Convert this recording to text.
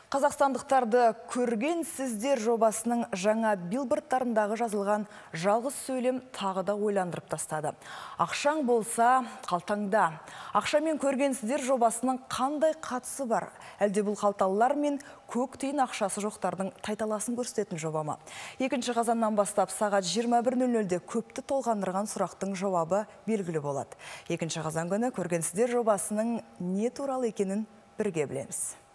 Қазақстандықтарды көрген сіздер жобасының жаңа билбордтарындағы жазылған жалғыз сөйлем тағы да ойландырып тастады. Ақшаң болса қалтаңда. Ақшамен көрген сіздер жобасының қандай қатысы бар? Әлде бұл қалталылар мен көк тиын ақшасы жоқтардың тайталасын көрсететін жоба ма? 2 қазаннан бастап сағат 21:00-де көпті толғандырған сұрақтың жауабы белгілі болады. 2 қазан күні көрген сіздер жобасының не туралы екенін бірге білеміз.